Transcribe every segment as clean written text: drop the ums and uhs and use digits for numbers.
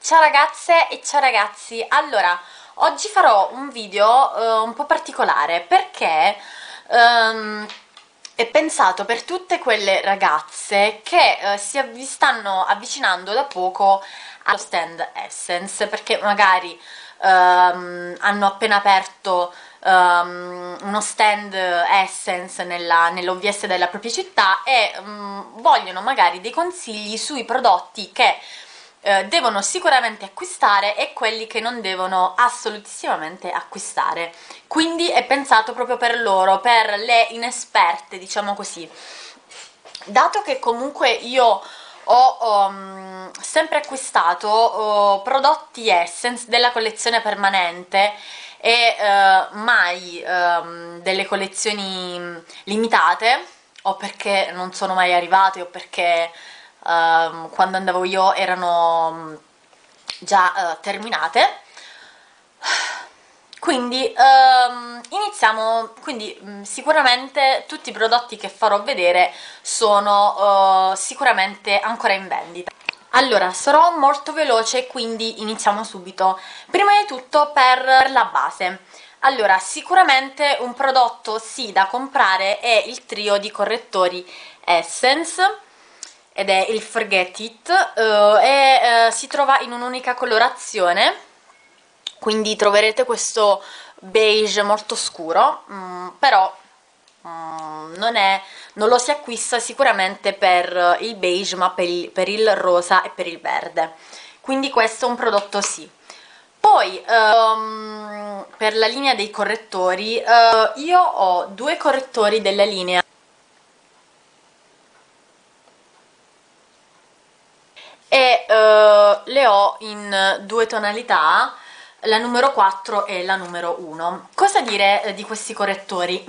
Ciao ragazze e ciao ragazzi, allora oggi farò un video un po' particolare perché è pensato per tutte quelle ragazze che vi stanno avvicinando da poco allo stand Essence, perché magari hanno appena aperto uno stand Essence nell'OVS della propria città e vogliono magari dei consigli sui prodotti che devono sicuramente acquistare e quelli che non devono assolutissimamente acquistare. Quindi è pensato proprio per loro, per le inesperte, diciamo così. Dato che comunque io ho sempre acquistato prodotti Essence della collezione permanente e mai delle collezioni limitate, o perché non sono mai arrivate o perché quando andavo io erano già terminate. Quindi iniziamo. Quindi sicuramente tutti i prodotti che farò vedere sono sicuramente ancora in vendita. Allora, sarò molto veloce, quindi iniziamo subito. Prima di tutto per la base. Allora, sicuramente un prodotto sì da comprare è il trio di correttori Essence, ed è il Forget It, e si trova in un'unica colorazione, quindi troverete questo beige molto scuro, però non lo si acquista sicuramente per il beige, ma per il rosa e per il verde, quindi questo è un prodotto sì. Poi per la linea dei correttori, io ho due correttori della linea e le ho in due tonalità, la numero 4 e la numero 1. Cosa dire di questi correttori?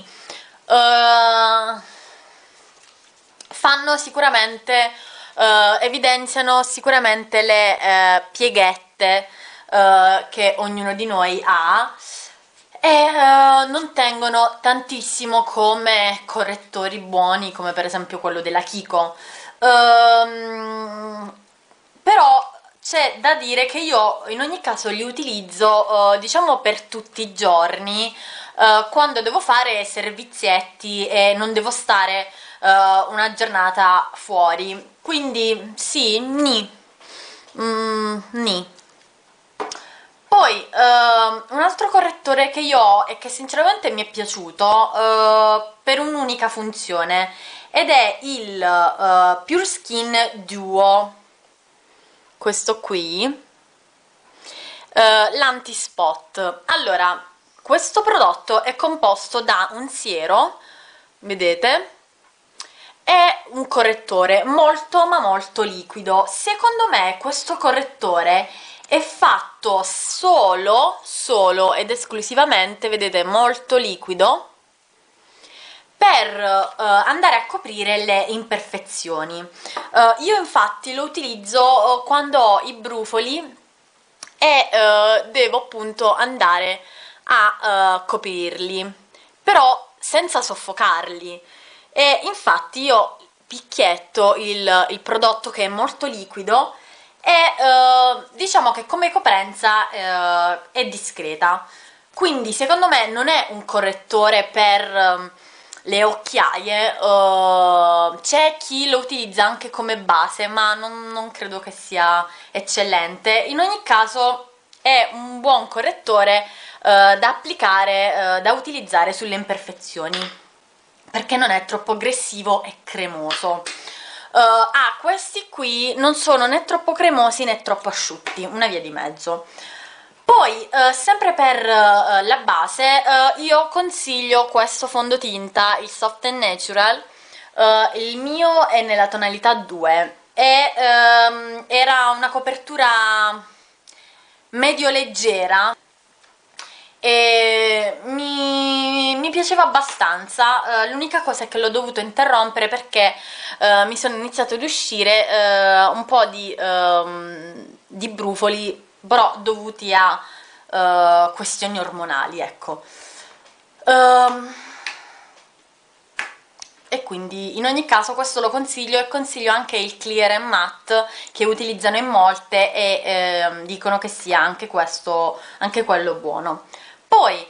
Fanno sicuramente, evidenziano sicuramente le pieghette che ognuno di noi ha, e non tengono tantissimo come correttori buoni, come per esempio quello della Kiko. Però c'è da dire che io in ogni caso li utilizzo diciamo per tutti i giorni, quando devo fare servizietti e non devo stare una giornata fuori, quindi sì, ni. Poi un altro correttore che io ho e che sinceramente mi è piaciuto per un'unica funzione, ed è il Pure Skin Duo, questo qui, l'anti-spot. Allora, questo prodotto è composto da un siero, vedete, e un correttore molto ma molto liquido. Secondo me questo correttore è fatto solo ed esclusivamente, vedete, molto liquido, per andare a coprire le imperfezioni. Io infatti lo utilizzo quando ho i brufoli e devo appunto andare a coprirli, però senza soffocarli. E infatti io picchietto il prodotto, che è molto liquido, e diciamo che come coprenza è discreta. Quindi secondo me non è un correttore per le occhiaie, c'è chi lo utilizza anche come base, ma non credo che sia eccellente. In ogni caso è un buon correttore da applicare, da utilizzare sulle imperfezioni, perché non è troppo aggressivo e cremoso. Questi qui non sono né troppo cremosi né troppo asciutti, una via di mezzo. Poi sempre per la base io consiglio questo fondotinta, il Soft and Natural. Il mio è nella tonalità 2 e era una copertura medio leggera e mi piaceva abbastanza. L'unica cosa è che l'ho dovuto interrompere perché mi sono iniziato ad uscire un po' di brufoli, però dovuti a questioni ormonali, ecco. e quindi in ogni caso questo lo consiglio, e consiglio anche il Clear and Matte, che utilizzano in molte e dicono che sia anche questo, anche quello buono. Poi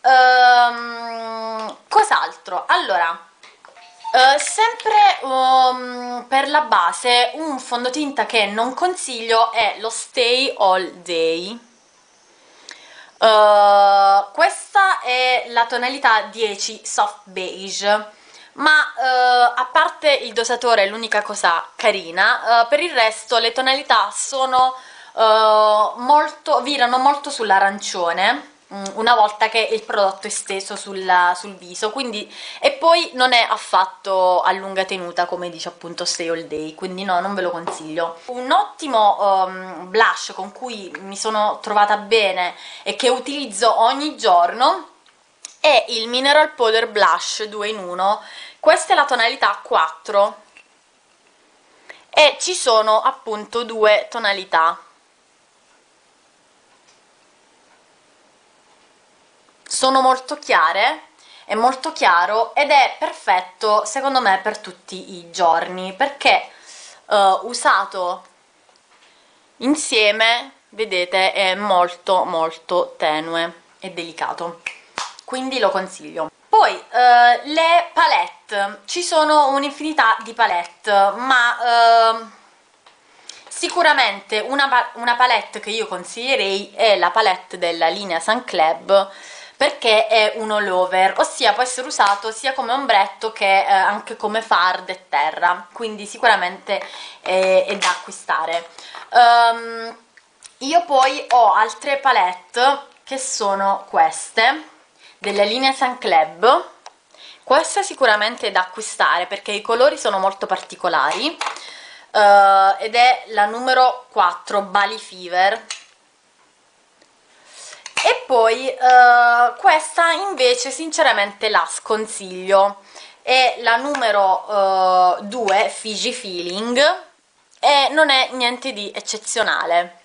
cos'altro? Allora, sempre per la base, un fondotinta che non consiglio è lo Stay All Day. Questa è la tonalità 10 Soft Beige, ma a parte il dosatore è l'unica cosa carina, per il resto le tonalità sono virano molto sull'arancione una volta che il prodotto è steso sul viso, quindi, e poi non è affatto a lunga tenuta come dice appunto Stay All Day, quindi no, non ve lo consiglio. Un ottimo blush con cui mi sono trovata bene e che utilizzo ogni giorno è il Mineral Powder Blush 2 in 1. Questa è la tonalità 4 e ci sono appunto due tonalità. Sono molto chiare, è molto chiaro ed è perfetto secondo me per tutti i giorni, perché usato insieme, vedete, è molto molto tenue e delicato, quindi lo consiglio. Poi le palette, ci sono un'infinità di palette, ma sicuramente una palette che io consiglierei è la palette della linea Sun Club, perché è un all over, ossia può essere usato sia come ombretto che anche come fard e terra, quindi sicuramente è da acquistare. Io poi ho altre palette che sono queste della linea Sun Club. Questa sicuramente è da acquistare perché i colori sono molto particolari, ed è la numero 4 Bali Fever. E poi questa invece sinceramente la sconsiglio, è la numero 2 Fiji Feeling e non è niente di eccezionale.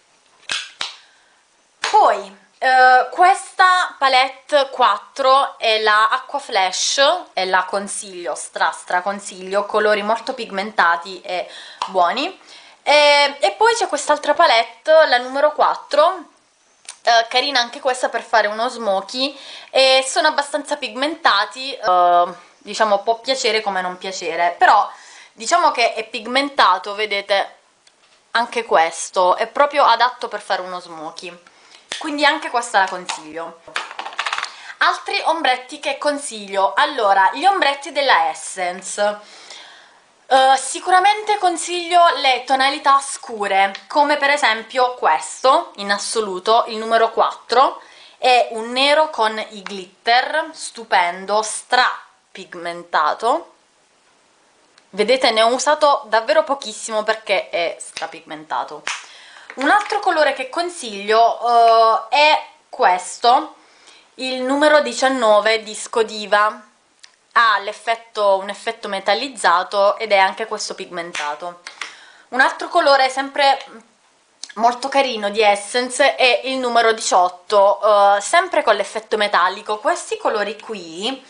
Poi questa palette 4 è la Aqua Flash e la consiglio, stra consiglio, colori molto pigmentati e buoni. E poi c'è quest'altra palette, la numero 4, carina anche questa per fare uno smoky, e sono abbastanza pigmentati, diciamo può piacere come non piacere, però diciamo che è pigmentato, vedete, anche questo è proprio adatto per fare uno smoky, quindi anche questa la consiglio. Altri ombretti che consiglio, allora, gli ombretti della Essence. Sicuramente consiglio le tonalità scure, come per esempio questo, in assoluto, il numero 4, è un nero con i glitter, stupendo, strapigmentato. Vedete, ne ho usato davvero pochissimo perché è strapigmentato. Un altro colore che consiglio è questo, il numero 19 Disco Diva. Ha un effetto metallizzato ed è anche questo pigmentato. Un altro colore sempre molto carino di Essence è il numero 18, sempre con l'effetto metallico. Questi colori qui,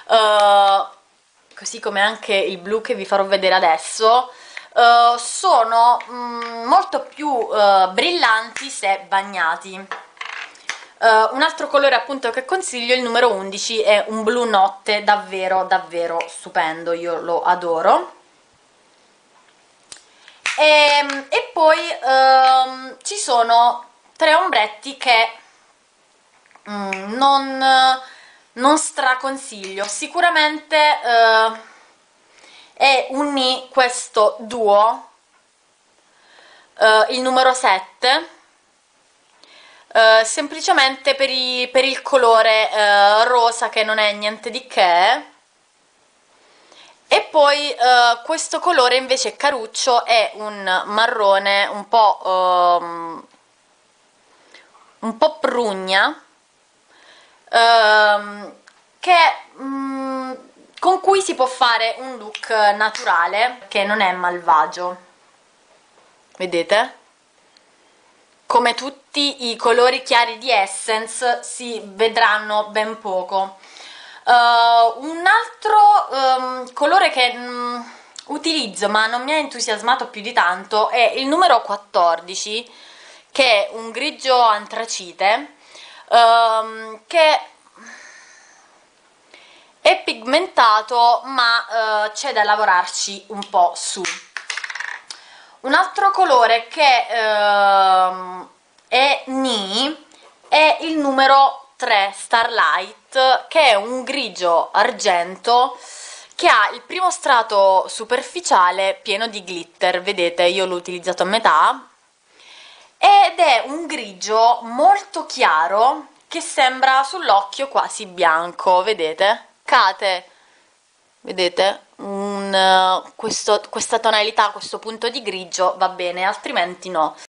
così come anche il blu che vi farò vedere adesso, sono molto più brillanti se bagnati. Un altro colore appunto che consiglio, il numero 11, è un blu notte davvero davvero stupendo, io lo adoro. E poi ci sono tre ombretti che non straconsiglio. Sicuramente è questo duo, il numero 7, semplicemente per il colore rosa, che non è niente di che. E poi questo colore invece caruccio è un marrone un po' prugna, con cui si può fare un look naturale che non è malvagio, vedete? Come tutti i colori chiari di Essence si vedranno ben poco. Un altro colore che utilizzo ma non mi ha entusiasmato più di tanto è il numero 14, che è un grigio antracite, che è pigmentato ma c'è da lavorarci un po' su. Un altro colore che è ni è il numero 3 Starlight, che è un grigio argento che ha il primo strato superficiale pieno di glitter, vedete, io l'ho utilizzato a metà, ed è un grigio molto chiaro che sembra sull'occhio quasi bianco, vedete? Cate, vedete? Questa tonalità, questo punto di grigio va bene, altrimenti no.